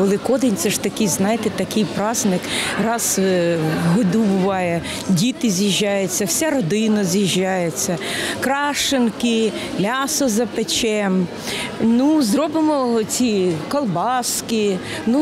Великодень – це ж такий, знаєте, такий праздник. Раз в году буває, діти з'їжджаються, вся родина з'їжджається. Крашенки, м'ясо запечемо, зробимо ці колбаски,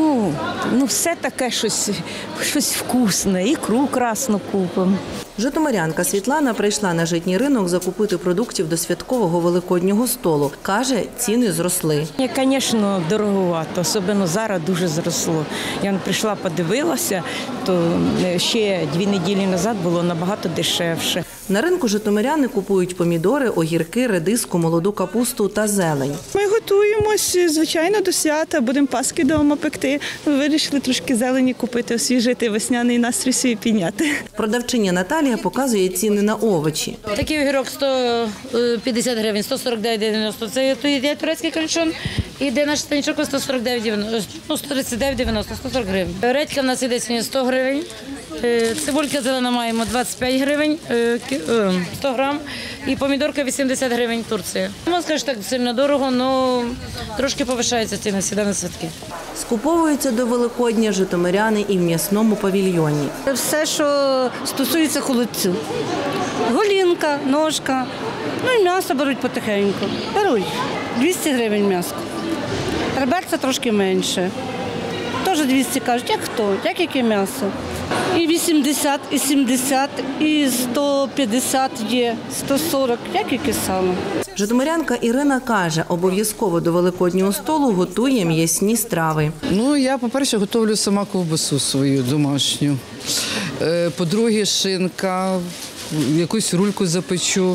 все таке щось вкусне, ікру красну купимо. Житомирянка Світлана прийшла на житній ринок закупити продуктів до святкового великоднього столу. Каже, ціни зросли. Звісно, дороговато, особливо зараз дуже зросло. Я прийшла, подивилася, то ще 2 неділі назад було набагато дешевше. На ринку житомиряни купують помідори, огірки, редиску, молоду капусту та зелень. Ми готуємось, звичайно, до свята, будемо паски вдома пекти. Вирішили трошки зелені купити, освіжити, весняний настрій свій підняти. Продавчиня Наталія показує ціни на овочі. Такий огірок 150 гривень, 149,90. Це йде турецький корнішон. Іде наш станічок 149,90, 139,90, 140 гривень. Редька в нас іде 100 гривень. Цибулька зелена маємо 25 гривень, 100 грам. І помідорка 80 гривень Турція. Можна сказати, так сильно дорого, але трошки повишаються ціни всі на святки. Скуповуються до Великодня житомиряни і в м'ясному павільйоні. Все, що стосується холодцю. Голінка, ножка, і м'ясо беруть потихеньку. Беруть 200 гривень м'ясо. Реберця трошки менше. Теж 200 кажуть, як хто, як яке м'ясо. І 80, і 70, і 150 є, 140, як яке сало. Житомирянка Ірина каже, обов'язково до великоднього столу готує м'ясні страви. Я, по-перше, готовлю сама ковбасу свою домашню. По-друге, шинка, якусь рульку запечу.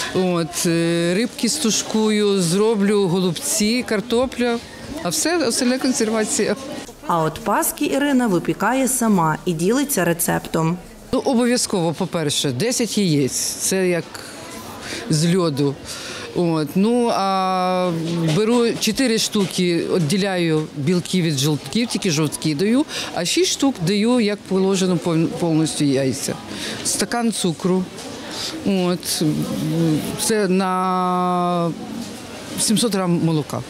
Рибки стушкую, зроблю голубці, картопля, а все остальне консервація. А от паски Ірина випікає сама і ділиться рецептом. Обов'язково, по-перше, 10 яєць, це як з льоду. А беру 4 штуки, відділяю білки від жовтків, тільки жовтки даю, а 6 штук даю, як положено, повністю яйця. Стакан цукру, це на 700 грам молока.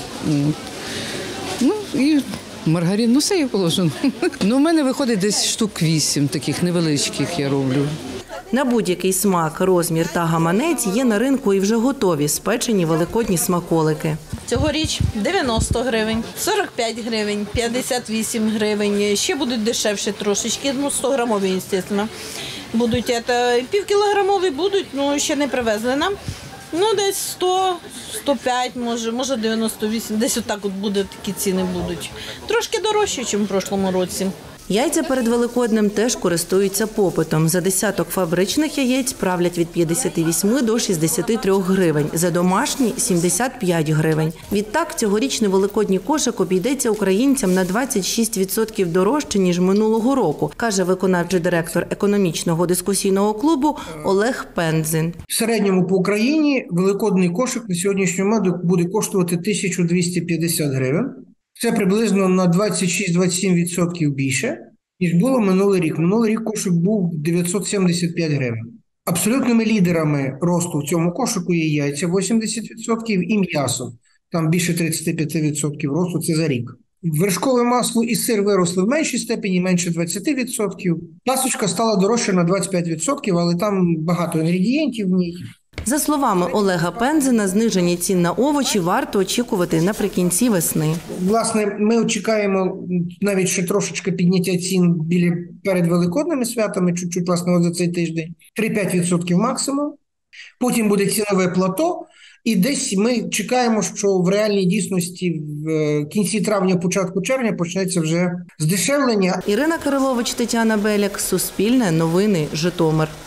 І маргарин, все є положено. У мене виходить десь штук 8 таких невеличких я роблю. На будь-який смак, розмір та гаманець є на ринку і вже готові спечені великодні смаколики. Цьогоріч 90 гривень, 45 гривень, 58 гривень. Ще будуть дешевші трошечки, 100 грамові, звісно. Будуть півкілограмові, будуть, ще не привезли нам. Десь 100, 105, може 98, десь отак буде, такі ціни будуть. Трошки дорожче, ніж в прошлому році. Яйця перед Великоднем теж користуються попитом. За десяток фабричних яєць правлять від 58 до 63 гривень, за домашні – 75 гривень. Відтак, цьогорічний великодній кошик обійдеться українцям на 26% дорожче, ніж минулого року, каже виконавчий директор економічного дискусійного клубу Олег Пензин. В середньому по Україні великодний кошик на сьогоднішній момент буде коштувати 1250 гривень. Це приблизно на 26-27% більше, ніж було минулий рік. Минулий рік кошик був 975 гривень. Абсолютними лідерами росту в цьому кошику є яйця 80% і м'ясо. Там більше 35% росту, це за рік. Вершкове масло і сир виросли в меншій степені, менше 20%. Пасочка стала дорожча на 25%, але там багато інгредієнтів в ній. За словами Олега Пензина, зниження цін на овочі варто очікувати наприкінці весни. Власне, ми очікуємо навіть ще трошечки підняття цін перед великодними святами, чуть-чуть, власне, за цей тиждень. 3-5% максимум. Потім буде цінове плато. І десь ми чекаємо, що в реальній дійсності в кінці травня, початку червня почнеться вже здешевлення. Ірина Кирилович, Тетяна Беляк, Суспільне, Новини, Житомир.